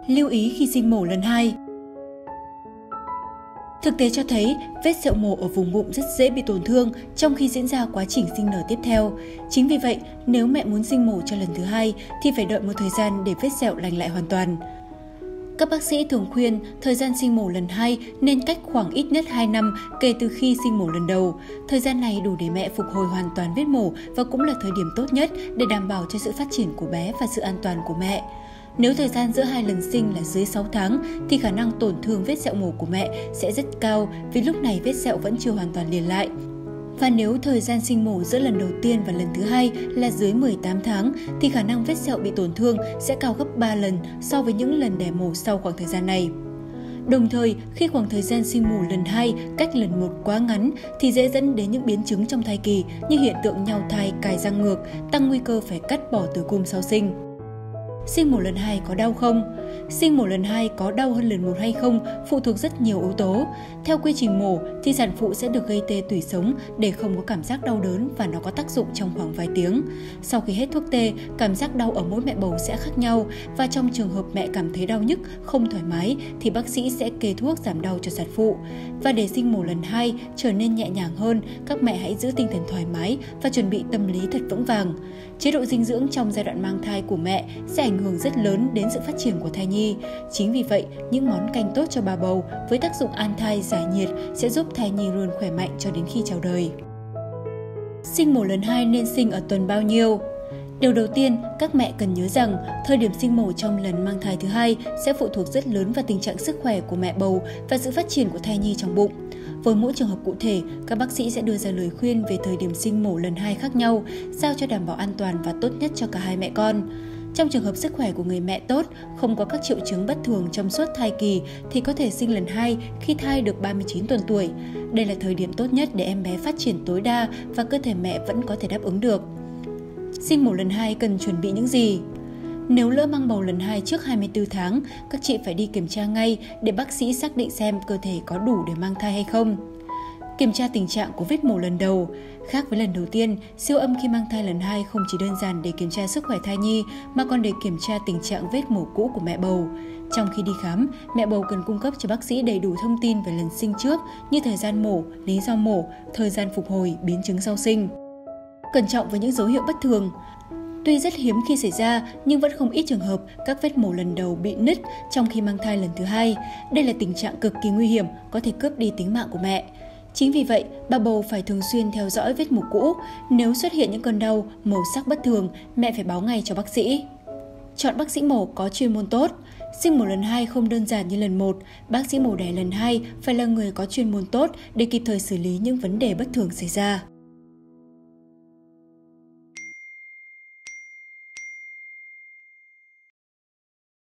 Lưu ý khi sinh mổ lần 2. Thực tế cho thấy, vết sẹo mổ ở vùng bụng rất dễ bị tổn thương trong khi diễn ra quá trình sinh nở tiếp theo. Chính vì vậy, nếu mẹ muốn sinh mổ cho lần thứ 2 thì phải đợi một thời gian để vết sẹo lành lại hoàn toàn. Các bác sĩ thường khuyên thời gian sinh mổ lần 2 nên cách khoảng ít nhất 2 năm kể từ khi sinh mổ lần đầu. Thời gian này đủ để mẹ phục hồi hoàn toàn vết mổ và cũng là thời điểm tốt nhất để đảm bảo cho sự phát triển của bé và sự an toàn của mẹ. Nếu thời gian giữa 2 lần sinh là dưới 6 tháng thì khả năng tổn thương vết sẹo mổ của mẹ sẽ rất cao vì lúc này vết sẹo vẫn chưa hoàn toàn liền lại. Và nếu thời gian sinh mổ giữa lần đầu tiên và lần thứ 2 là dưới 18 tháng thì khả năng vết sẹo bị tổn thương sẽ cao gấp 3 lần so với những lần đẻ mổ sau khoảng thời gian này. Đồng thời, khi khoảng thời gian sinh mổ lần 2 cách lần 1 quá ngắn thì dễ dẫn đến những biến chứng trong thai kỳ như hiện tượng nhao thai, cài răng ngược, tăng nguy cơ phải cắt bỏ tử cung sau sinh. Sinh mổ lần 2 có đau không? Sinh mổ lần 2 có đau hơn lần 1 hay không phụ thuộc rất nhiều yếu tố. Theo quy trình mổ thì sản phụ sẽ được gây tê tủy sống để không có cảm giác đau đớn và nó có tác dụng trong khoảng vài tiếng. Sau khi hết thuốc tê, cảm giác đau ở mỗi mẹ bầu sẽ khác nhau và trong trường hợp mẹ cảm thấy đau nhức, không thoải mái thì bác sĩ sẽ kê thuốc giảm đau cho sản phụ. Và để sinh mổ lần 2 trở nên nhẹ nhàng hơn, các mẹ hãy giữ tinh thần thoải mái và chuẩn bị tâm lý thật vững vàng. Chế độ dinh dưỡng trong giai đoạn mang thai của mẹ sẽ ảnh hưởng rất lớn đến sự phát triển của thai nhi. Chính vì vậy, những món canh tốt cho bà bầu với tác dụng an thai, giải nhiệt sẽ giúp thai nhi luôn khỏe mạnh cho đến khi chào đời. Sinh mổ lần 2 nên sinh ở tuần bao nhiêu? Điều đầu tiên, các mẹ cần nhớ rằng thời điểm sinh mổ trong lần mang thai thứ 2 sẽ phụ thuộc rất lớn vào tình trạng sức khỏe của mẹ bầu và sự phát triển của thai nhi trong bụng. Với mỗi trường hợp cụ thể, các bác sĩ sẽ đưa ra lời khuyên về thời điểm sinh mổ lần 2 khác nhau, sao cho đảm bảo an toàn và tốt nhất cho cả hai mẹ con. Trong trường hợp sức khỏe của người mẹ tốt, không có các triệu chứng bất thường trong suốt thai kỳ thì có thể sinh lần 2 khi thai được 39 tuần tuổi. Đây là thời điểm tốt nhất để em bé phát triển tối đa và cơ thể mẹ vẫn có thể đáp ứng được. Sinh mổ lần 2 cần chuẩn bị những gì? Nếu lỡ mang bầu lần 2 trước 24 tháng, các chị phải đi kiểm tra ngay để bác sĩ xác định xem cơ thể có đủ để mang thai hay không. Kiểm tra tình trạng của vết mổ lần đầu. Khác với lần đầu tiên, siêu âm khi mang thai lần 2 không chỉ đơn giản để kiểm tra sức khỏe thai nhi mà còn để kiểm tra tình trạng vết mổ cũ của mẹ bầu. Trong khi đi khám, mẹ bầu cần cung cấp cho bác sĩ đầy đủ thông tin về lần sinh trước như thời gian mổ, lý do mổ, thời gian phục hồi, biến chứng sau sinh. Cẩn trọng với những dấu hiệu bất thường. Tuy rất hiếm khi xảy ra, nhưng vẫn không ít trường hợp các vết mổ lần đầu bị nứt trong khi mang thai lần thứ 2. Đây là tình trạng cực kỳ nguy hiểm, có thể cướp đi tính mạng của mẹ. Chính vì vậy, bà bầu phải thường xuyên theo dõi vết mổ cũ. Nếu xuất hiện những cơn đau, màu sắc bất thường, mẹ phải báo ngay cho bác sĩ. Chọn bác sĩ mổ có chuyên môn tốt. Sinh mổ lần 2 không đơn giản như lần 1. Bác sĩ mổ đẻ lần 2 phải là người có chuyên môn tốt để kịp thời xử lý những vấn đề bất thường xảy ra.